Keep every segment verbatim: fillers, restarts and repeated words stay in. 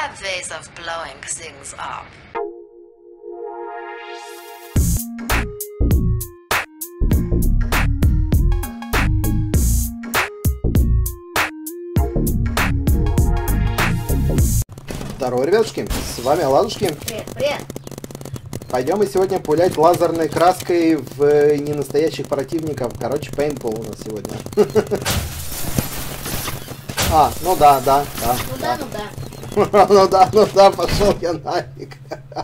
have ways of blowing things up. Здорово, ребятушки, с вами Ладушки. Привет, привет. Пойдем мы сегодня пулять лазерной краской в ненастоящих противников. Короче, пейнтбол у нас сегодня. А, ну да, да, да. Ну да, ну да. Ну да, ну да, пошел я нафиг.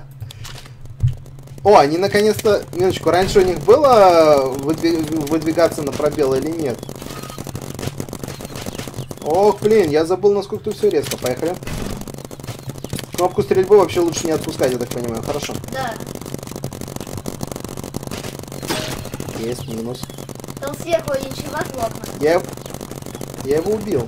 О, они наконец-то... Минуточку, раньше у них было выдвигаться на пробел или нет? Ох, блин, я забыл, насколько тут все резко. Поехали. Кнопку стрельбы вообще лучше не отпускать, я так понимаю. Хорошо. Да. Есть, минус. Там сверху один чувак в окна. Я, я его убил.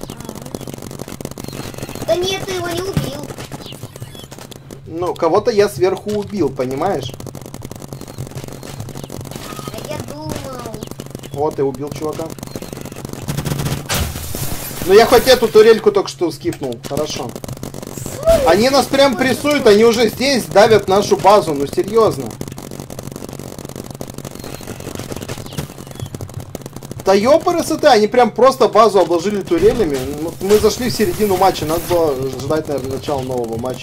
Да нет, ты его не убил. Ну, кого-то я сверху убил, понимаешь? А я думал... Вот, и убил чувака. Ну, я хоть эту турельку только что скипнул. Хорошо. Они нас прям прессуют, они уже здесь давят нашу базу, ну серьезно. Да ёпрст, они прям просто базу обложили турелями. Мы зашли в середину матча, надо было ждать, наверное, начала нового матча.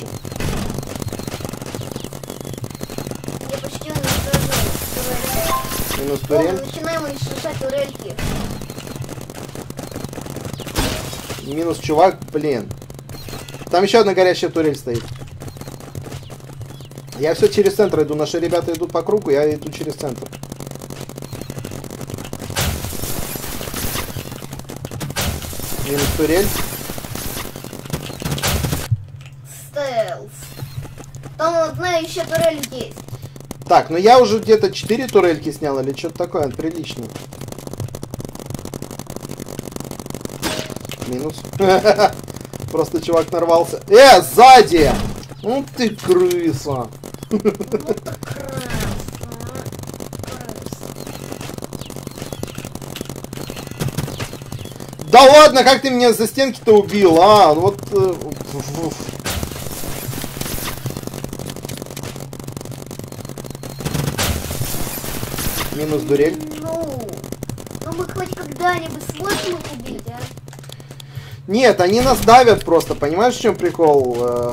Я почти уничтожил. Минус турель. Мы начинаем уничтожать турельки. Минус чувак, блин. Там еще одна горящая турель стоит. Я все через центр иду. Наши ребята идут по кругу, я иду через центр. Минус турель. Стелс. Там одна еще турель есть. Так, ну я уже где-то четыре турельки снял или что-то такое, прилично. Минус. Просто чувак нарвался. Э, сзади! Ну ты крыса. Ну так крыса. Да ладно, как ты меня за стенки-то убил, а? Вот... Э, Минус дурель. Ну, ну мы хоть когда-нибудь сможем их убить, а? Нет, они нас давят просто, понимаешь, в чем прикол? Э,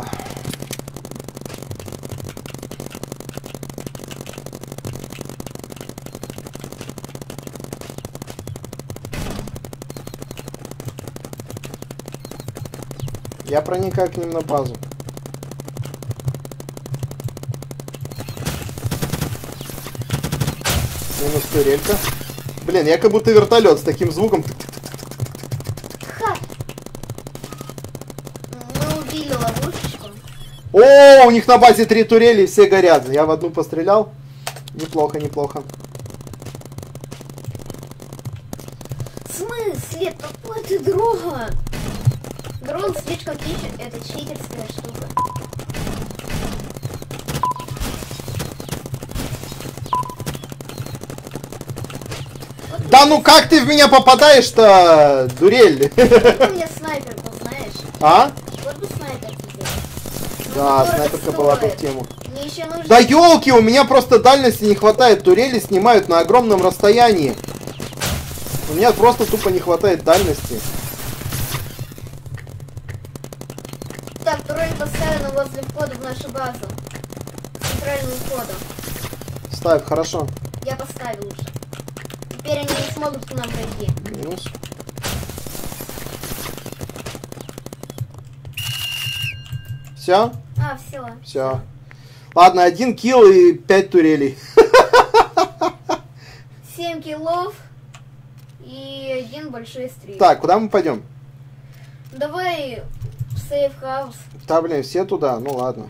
Я проникаю к ним на базу. Минус турелька. Блин, я как будто вертолет с таким звуком. Ха! Мы убили ловушечку. О, у них на базе три турели, все горят. Я в одну пострелял. Неплохо, неплохо. В смысле? Какой ты дрон? Дрон слишком читер, это читерская штука. Да ну как ты в меня попадаешь-то, дурель? Вот у меня снайперку, знаешь? А? Вот бы снайперку сделать. Да, снайперка была бы в тему. Мне еще нужно... Да елки, у меня просто дальности не хватает. Турели снимают на огромном расстоянии. У меня просто тупо не хватает дальности. Так, турель поставлена возле входа в нашу базу. Центральным входом. Ставь, хорошо. Я поставил уже. Теперь они не смогут к нам пройти. Минус. Все? А, все. Все. Ладно, один килл и пять турелей. Семь киллов и один большой стрим. Так, куда мы пойдем? Давай в сейф-хаус. Да, блин, все туда, ну ладно.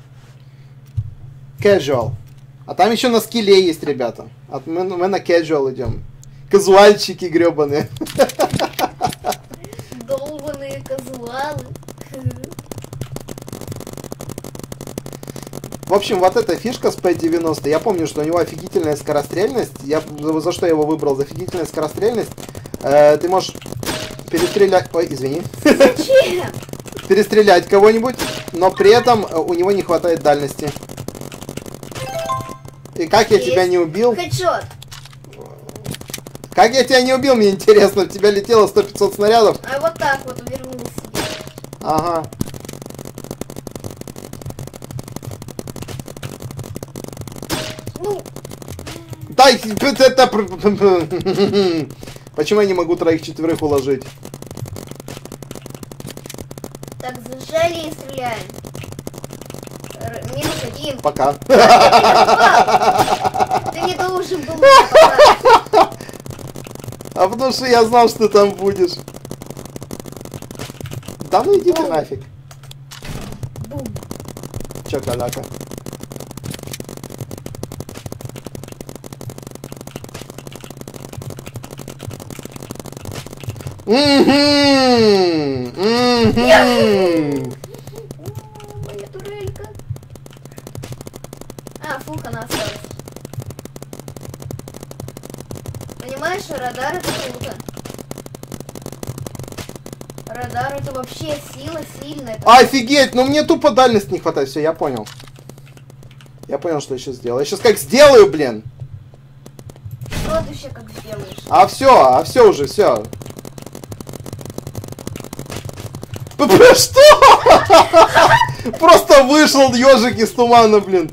Casual. А там еще на скилле есть, ребята. А мы, мы на casual идем. Казуальчики гребаные. Долбаные казуалы. В общем, вот эта фишка с пэ девяносто, я помню, что у него офигительная скорострельность. Я за что я его выбрал? За офигительная скорострельность. Э, ты можешь перестрелять... Ой, извини. Зачем? перестрелять кого-нибудь, но при этом у него не хватает дальности. И как я Есть. тебя не убил? Хедшот. Как я тебя не убил, мне интересно. В тебя летело сто пятьсот снарядов. А вот так вот увернулся. Ага. Ну, Дай, это... Почему я не могу троих-четверых уложить? так, зажали и стреляем. Р- Минус один. Пока. Ты не должен был меня попасть. А потому что я знал, что ты там будешь. Да ну иди ты Оу. нафиг. Бум. Чё, каляка? Мгм. Мгм. Моя турелька. А, фух, она осталась. Понимаешь, радар это круто. Радар это вообще сила сильная. Это... Офигеть, ну мне тупо дальности не хватает. Все, я понял. Я понял, что я сейчас сделаю. Я сейчас как сделаю, блин. Что ты еще как сделаешь? А все, а все уже, все. Что? Просто вышел ежик из тумана, блин.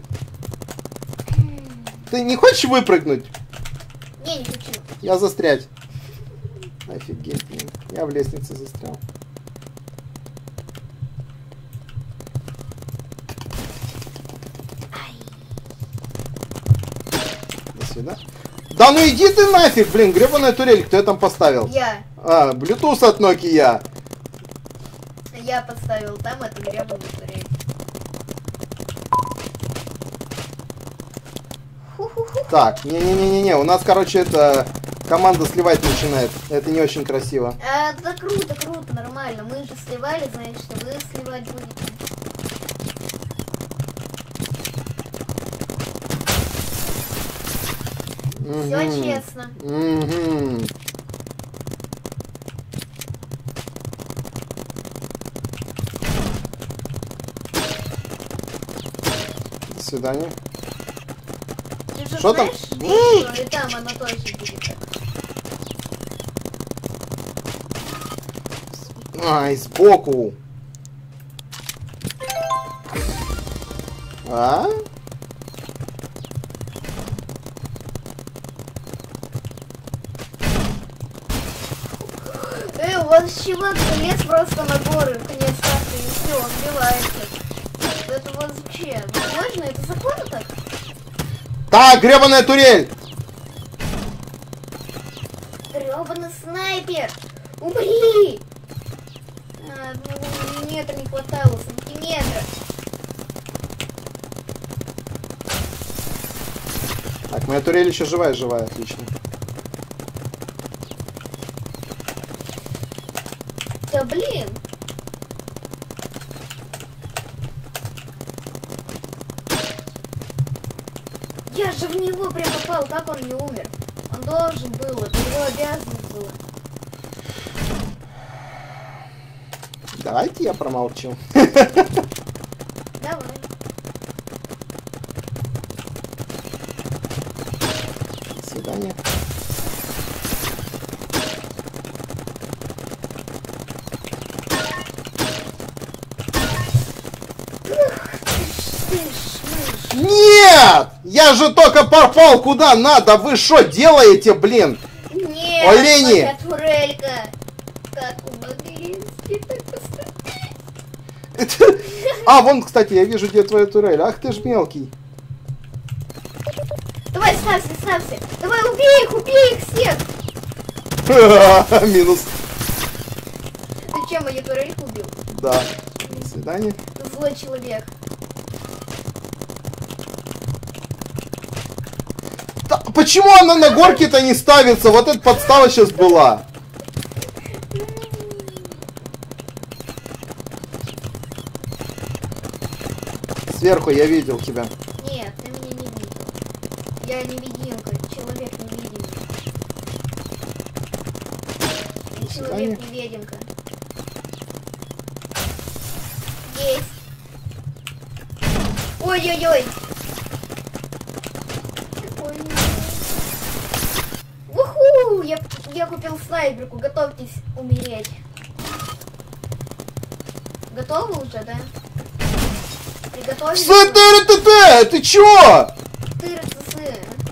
Ты не хочешь выпрыгнуть? Не, не хочу. Я застрять. Офигеть, блин. Я в лестнице застрял. До свидания. Да ну иди ты нафиг, блин, гребаная турель, кто я там поставил? Я. А, Bluetooth от Nokia. Я подставил там эту гребаную турель. Ху-ху-ху. Так, не-не-не-не-не, у нас, короче, это команда сливать начинает. Это не очень красиво. А, да круто, круто, нормально. Мы же сливали, значит, что вы сливать будете. Все Мгм. честно. Мгм. До свидания. Ты же Что там? знаешь, что и там оно точно будет так. Ай, сбоку. А? Эй, у вас чувак залез просто на горы в конец карты и все, он убивается. Это вообще возможно? Это законно так? Так, гребаная турель! Грёбаный снайпер! Умри! А, ну, миллиметра не хватало, сантиметра. Так, моя турель еще живая-живая, отлично. Да блин! Я же в него прям попал, как он не умер? Он должен был, это его обязанность была. Давайте я промолчу. Давай. До свидания. Ты ж, мышь. Нет! Я же только попал куда надо! Вы что делаете, блин? Нет, Олени! моя турелька. Как вы могли так поступить? Это- А, вон, кстати, я вижу, где твоя турель. Ах ты ж мелкий. Давай, ставься, ставься. Давай, убей их, убей их всех. Минус. Ты чем мою турельку убил? Да. До свидания. Ты злой человек. Да, почему она на горке-то не ставится? Вот эта подстава сейчас была. Сверху я видел тебя. Нет, ты меня не видел. Я невидимка, человек невидимый. До свидания. Человек невидимка. Ой-ой-ой-ой-ой-ой. Уху! Я, я купил снайперку, готовьтесь умереть. Готовы уже, да? Приготовились? Ты, ты чё? Ты, цы.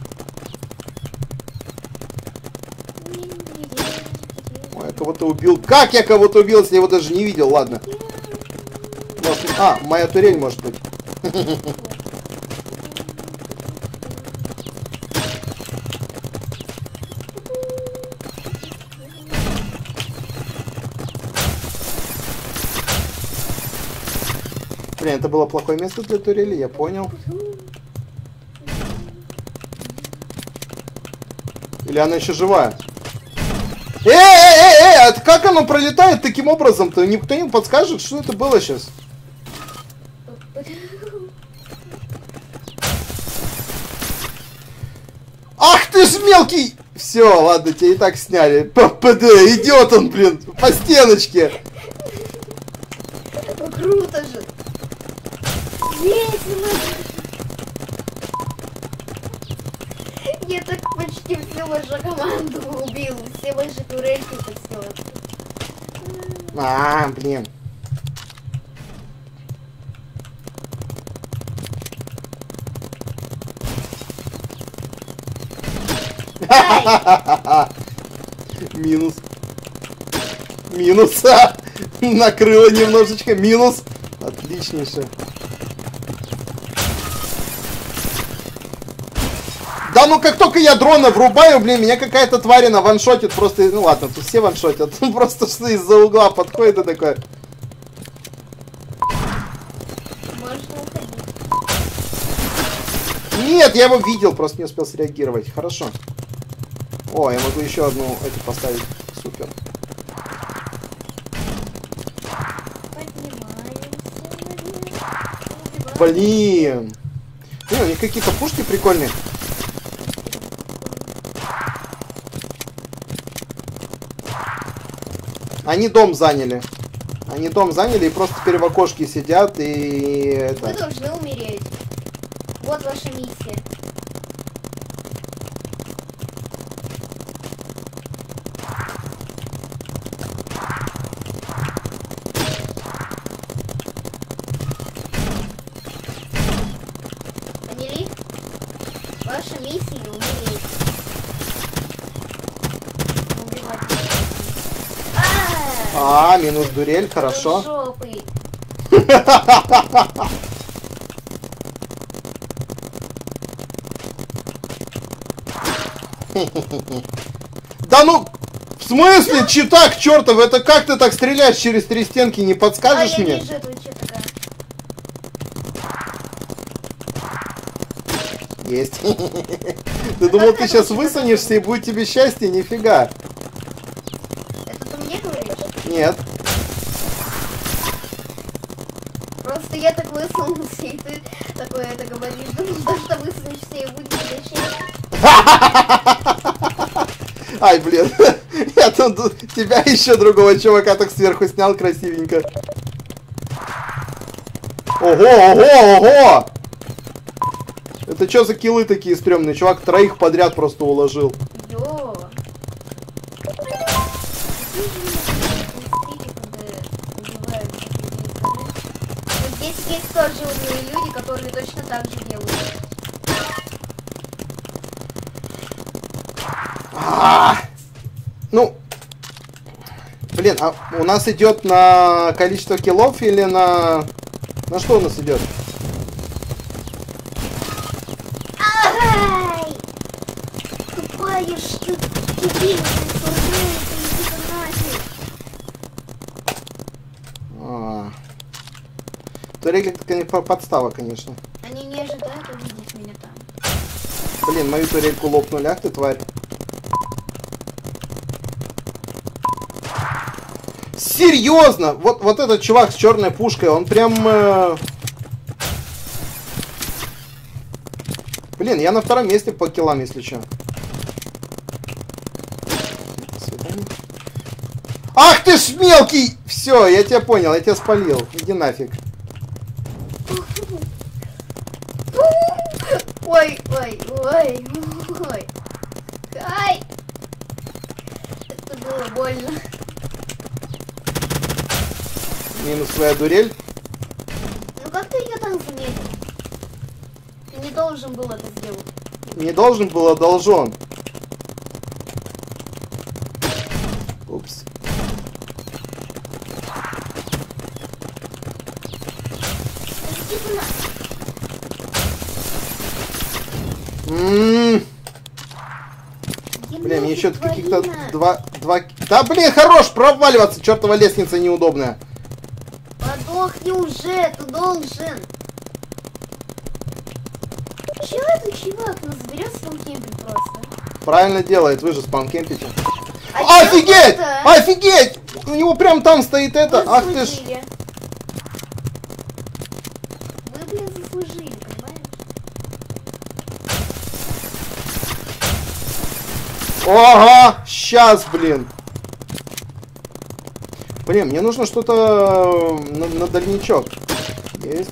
Ой, я кого-то убил. Как я кого-то убил, если я его даже не видел? Ладно. Может, а, моя турель может быть. Блин, это было плохое место для турели, я понял. Или она еще живая? Эй, эй, эй, эй, а как оно пролетает таким образом-то? Никто не подскажет, что это было сейчас? Ах ты ж мелкий! Все, ладно, тебя и так сняли. ППД, идет он, блин, по стеночке. Ну, круто же. Весело. Я так почти всю вашу команду убил. Все ваши турельки подсел. А, блин. Минус. Минус. Накрыло немножечко. Минус. Отличнейше. Да ну как только я дрона врубаю, блин, меня какая-то тварина ваншотит просто. Ну ладно, тут все ваншотят. Просто что из-за угла подходит и такое. Можно уходить. Нет, я его видел, просто не успел среагировать. Хорошо. О, я могу еще одну эту поставить. Супер. Блин. Не, у них какие-то пушки прикольные. Они дом заняли. Они дом заняли и просто теперь в окошке сидят и это... Вы должны умереть. Вот ваша миссия. Поняли? Ваша миссия умереть. Убивать. А, минус дурель, хорошо. Жопы. Да ну, в смысле, читак чертов, это как ты так стреляешь через три стенки, не А, подскажешь я мне? вижу этого читака. Есть. Ты думал, ты сейчас высунешься и будет тебе счастье? Нифига. Это ты мне говоришь? Нет. Просто я так высунулся, и ты такое это говоришь. Думаешь, да что высунешься и будет тебе счастье? Ай, блин. Я тут тебя еще другого чувака так сверху снял красивенько. Ого, ого, ого! Это что за киллы такие стрёмные? Чувак троих подряд просто уложил. Йо. Здесь есть тоже умные люди, которые точно так же делают. А-а-а! Ну, блин, а у нас идет на количество киллов или на... На что у нас идет? Ай! Тупая что дебильная сурная, иди нафиг. А. Турель это подстава, конечно. Они не ожидают увидеть меня там. Блин, мою турельку лопнули, ах ты тварь. Серьезно? Вот, вот этот чувак с черной пушкой, он прям... Э... Блин, я на втором месте по киллам, если что. До свидания. Ах ты ж мелкий! Все, я тебя понял, я тебя спалил. Иди нафиг. Ой, ой, ой, ой. Ай! Это было больно. Минус твоя дурель. Ну как ты ее там заметил? Ты не должен был это сделать. Не должен был, а должен. Упс. Ммм. Блин, мне еще каких-то два, два... Да блин, хорош проваливаться, чертова лестница неудобная. Подохни уже, ты должен. Чего этот чувак нас берет с панкемпинг просто? Правильно делает, вы же спанкемпите. А Офигеть! Офигеть! У него прям там стоит это. Вы Ах ты ж. заслужили. Вы, блин, заслужили, понимаешь? Ага, сейчас, блин. Блин, мне нужно что-то на, на дальничок. Есть.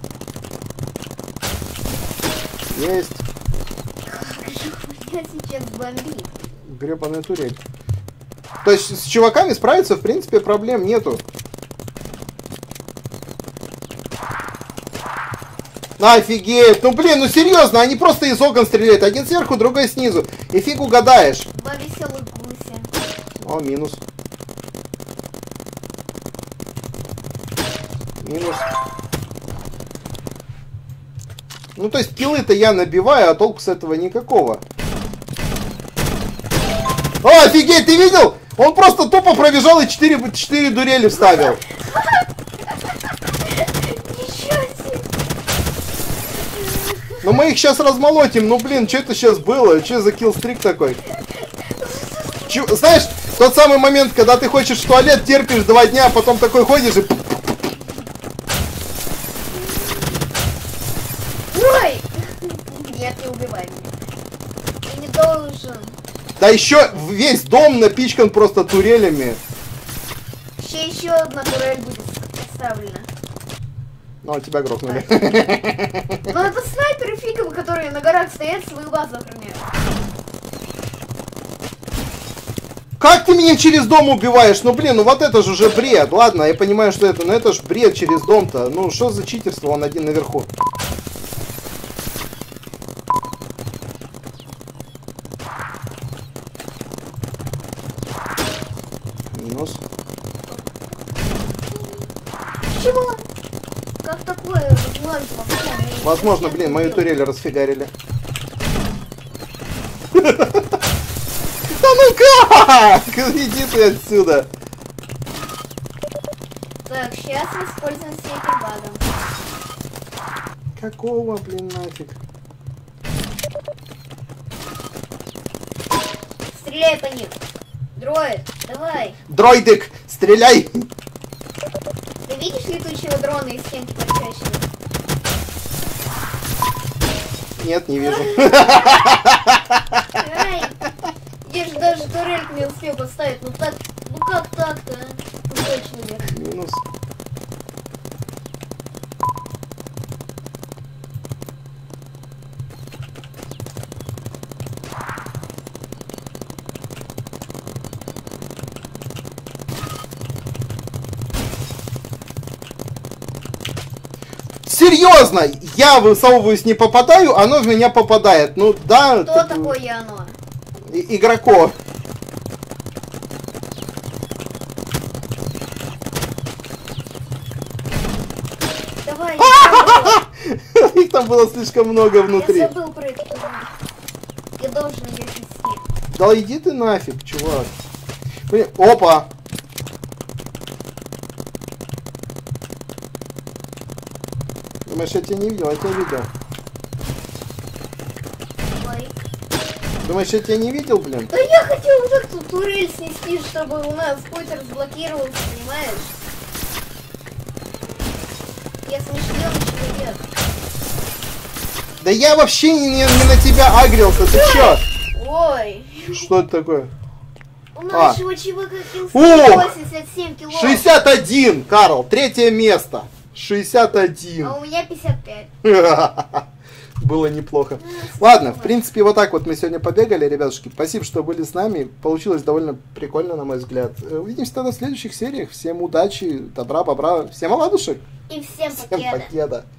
Есть. Как же у меня сейчас бомбит. Гребаная турель. То есть с чуваками справиться, в принципе, проблем нету. Офигеть! Ну блин, ну серьезно, они просто из окон стреляют. Один сверху, другой снизу. И фиг угадаешь. Два веселых гуся. О, минус. Минус. Ну, то есть киллы-то я набиваю, а толку с этого никакого. О, офигеть, ты видел? Он просто тупо пробежал и четыре, четыре дурели вставил. Ничего себе. Ну, мы их сейчас размолотим. Ну, блин, что это сейчас было? Что за киллстрик такой? Чё, знаешь, тот самый момент, когда ты хочешь в туалет, терпишь два дня, а потом такой ходишь и... Ой! Нет, не убивай меня. Ты не должен. Да еще весь дом напичкан просто турелями. Еще еще одна турель будет поставлена. Ну, тебя грохнули. Ну это снайперы фиговые, которые на горах стоят, свою базу охраняют. Как ты меня через дом убиваешь? Ну, блин, ну вот это же уже бред. Ладно, я понимаю, что это, но это ж бред через дом-то. Ну, что за читерство? Он один наверху. Минус. Чего? Как такое возможно? Возможно, блин, мою турель расфигарили. Да ну как? Иди ты отсюда. Так, сейчас используем все этим багом. Какого, блин, нафиг? Стреляй по ним. Дроид, давай. Дроидик, стреляй! Ты видишь летучего дрона из стенки торчащего? Нет, не вижу. Ай, я же даже турельку не успел поставить. Ну так, ну как так-то, а? Точно нет. Минус. Серьезно, я высовываюсь, не попадаю, оно в меня попадает. Ну да. Кто так... такое оно? И игроков. Давай, я Их там было слишком много внутри. Я забыл про это. Я должен ее снести. Да иди ты нафиг, чувак. Блин, опа. Думаешь, я тебя не видел? Я тебя видел. Лайк. Думаешь, я тебя не видел, блин? Да я хотел вот эту турель снести, чтобы у нас путь разблокировался, понимаешь? Я смешленый человек. Да я вообще не, не, не на тебя агрился, ты чё? Ой. Что это такое? У нашего А. чувака Ух! восемьдесят семь кило. шестьдесят один, Карл, третье место. шестьдесят один. А у меня пятьдесят пять. было неплохо. Ладно, в принципе, вот так вот мы сегодня побегали, ребятушки. Спасибо, что были с нами. Получилось довольно прикольно, на мой взгляд. Увидимся тогда в следующих сериях. Всем удачи, добра, бобра. Всем оладушек. И всем Всем покеда. покеда.